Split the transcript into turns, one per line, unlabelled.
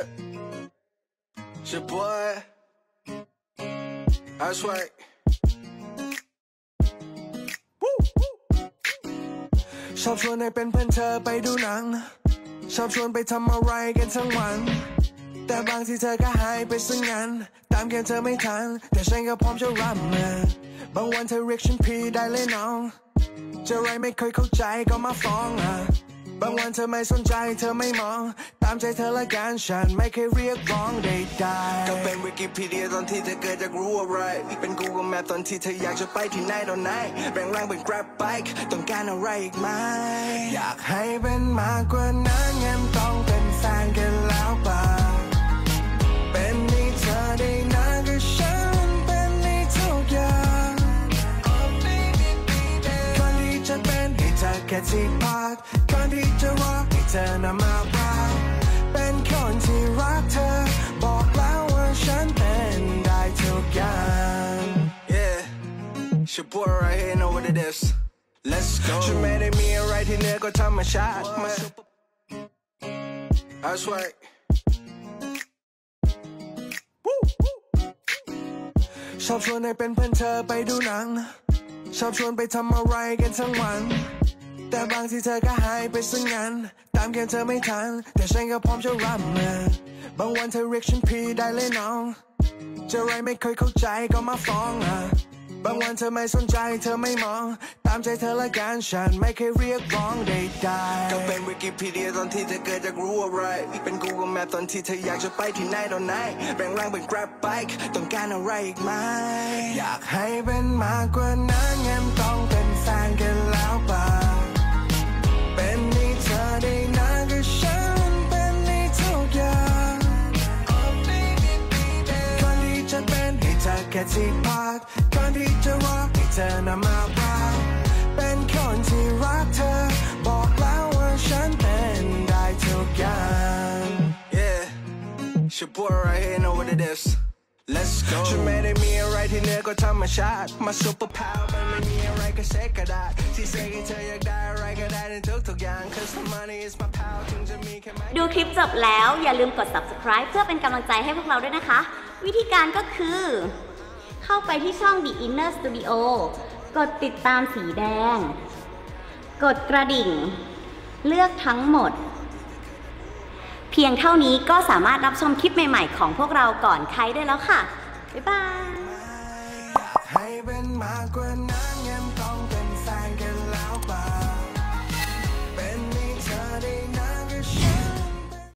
Yeah, it's your boy. That's right. Woo. ชอบชวนให้เป็นเพื่อนเธอไปดูหนังชอบชวนไปทำอะไรกันทั้งวันแต่บางทีเธอก็หายไปซะงั้นตามเกมเธอไม่ทันแต่ฉันก็พร้อมจะรับมือบางวันเธอเรียกฉันพี่ได้เลยน้องจะไรไม่เคยเข้าใจก็มาฟ้องบางวันเธอไม่สนใจเธอไม่มองตามใจเธอละกันฉันไม่เคยเรียกร้องใดๆก็เป็นวิกิพีเดียตอนที่เธอเกิดจากรู้อะไรเป็น Google Map ตอนที่เธออยากจะไปที่ไหนตอนไหนแบ่งร่างเป็น Grab Bike ต้องการอะไรอีกไหมอยากให้เป็นมากกว่านั้นงั้นต้องเป็นแฟนกันแล้วป่ะเป็นนี่เธอได้นานก็ฉันเป็นนี่ทุกอย่างคนที่จะเป็นให้เธอแค่ที่พักคนที่จะรักให้เธอนำมารักเป็นคนที่รักเธอบอกแล้วว่าฉันเป็นได้ทุกอย่าง Yeah, it's your boy right here, know what it is. Let's go. ฉันไม่ได้มีอะไรที่เหนือกว่าธรรมชาติ That's right. ชอบชวนให้เป็นเพื่อนเธอไปดูหนังชอบชวนไปทำอะไรกันทั้งวันแต่บางทีเธอก็หายไปซะงั้นตามเกมเธอไม่ทันแต่ฉันก็พร้อมจะรับมือบางวันเธอเรียกฉันพี่ได้เลยน้องจะไรไม่เคยเข้าใจก็มาฟ้องบางวันเธอไม่สนใจเธอไม่มองตามใจเธอละกันฉันไม่เคยเรียกร้องใดๆก็เป็นวิกิพีเดียตอนที่เธอเกิดจากรู้อะไรเป็น Google Map ตอนที่เธออยากจะไปที่ไหนตอนไหนแบ่งร่างเป็น Grab Bike ต้องการอะไรอีกไหมอยากให้เป็นมากกว่านั้นงั้นต้องเป็นแฟนกันแล้วป่ะเป็นนี่เธอได้นานก็ฉันเป็นนี่ทุกอย่างคนที่จะเป็นให้เธอแค่ที่พักคนที่จะรักให้เธอนำมารักเป็นคนที่รักเธอบอกแล้วว่าฉันเป็นได้ทุกอย่าง Yeah, it's your boy right here, know what it is. Let's go. ฉันไม่ได้มีอะไรที่เหนือกว่าธรรมชาติมาซุปเปอร์พาวเวอร์ไม่มีอะไรก็เซ็กก็ได้ที่เซ็กให้เธออยากได้อะไรก็ได้ในทุกอย่าง Cause the money is my power ถึงจะมีแค่ไม่ดูคลิปจบแล้วอย่าลืมกด subscribe เพื่อเป็นกำลังใจให้พวกเราด้วยนะคะวิธีการก็คือเข้าไปที่ช่อง The Inner Studio กดติดตามสีแดงกดกระดิ่งเลือกทั้งหมดเพียงเท่านี้ก็สามารถรับชมคลิปใหม่ๆของพวกเราก่อนใครได้แล้วค่ะบ๊ายบาย